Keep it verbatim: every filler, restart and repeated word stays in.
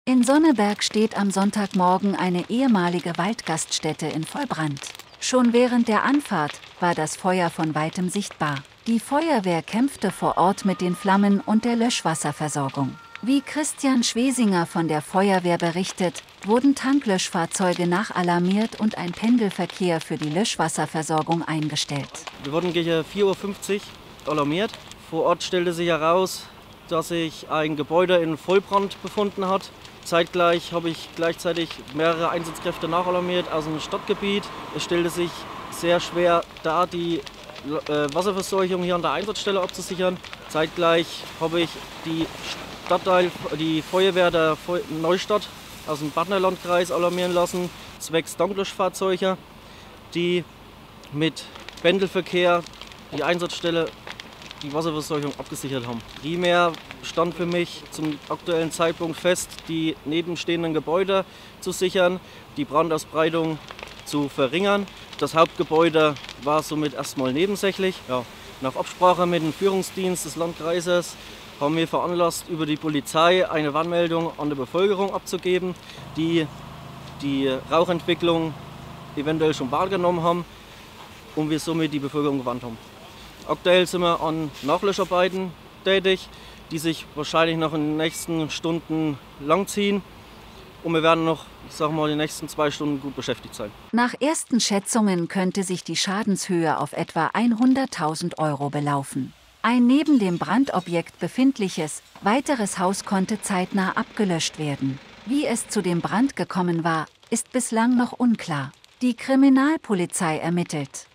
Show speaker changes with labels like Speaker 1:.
Speaker 1: In Sonneberg steht am Sonntagmorgen eine ehemalige Waldgaststätte in Vollbrand. Schon während der Anfahrt war das Feuer von weitem sichtbar. Die Feuerwehr kämpfte vor Ort mit den Flammen und der Löschwasserversorgung. Wie Christian Schwesinger von der Feuerwehr berichtet, wurden Tanklöschfahrzeuge nachalarmiert und ein Pendelverkehr für die Löschwasserversorgung eingestellt.
Speaker 2: Wir wurden gegen vier Uhr fünfzig alarmiert. Vor Ort stellte sich heraus, dass sich ein Gebäude in Vollbrand befunden hat. Zeitgleich habe ich gleichzeitig mehrere Einsatzkräfte nachalarmiert aus dem Stadtgebiet. Es stellte sich sehr schwer dar, die Wasserversorgung hier an der Einsatzstelle abzusichern. Zeitgleich habe ich die Stadtteil, die Feuerwehr der Neustadt aus dem Badner Landkreis alarmieren lassen, zwecks Tanklöschfahrzeuge, die mit Pendelverkehr die Einsatzstelle, die Wasserversorgung abgesichert haben. Primär stand für mich zum aktuellen Zeitpunkt fest, die nebenstehenden Gebäude zu sichern, die Brandausbreitung zu verringern. Das Hauptgebäude war somit erstmal nebensächlich. Ja, nach Absprache mit dem Führungsdienst des Landkreises haben wir veranlasst, über die Polizei eine Warnmeldung an die Bevölkerung abzugeben, die die Rauchentwicklung eventuell schon wahrgenommen haben und wir somit die Bevölkerung gewarnt haben. Aktuell sind wir an Nachlöscharbeiten tätig, die sich wahrscheinlich noch in den nächsten Stunden langziehen. Und wir werden noch, ich sag mal, die nächsten zwei Stunden gut beschäftigt sein.
Speaker 1: Nach ersten Schätzungen könnte sich die Schadenshöhe auf etwa hunderttausend Euro belaufen. Ein neben dem Brandobjekt befindliches, weiteres Haus konnte zeitnah abgelöscht werden. Wie es zu dem Brand gekommen war, ist bislang noch unklar. Die Kriminalpolizei ermittelt.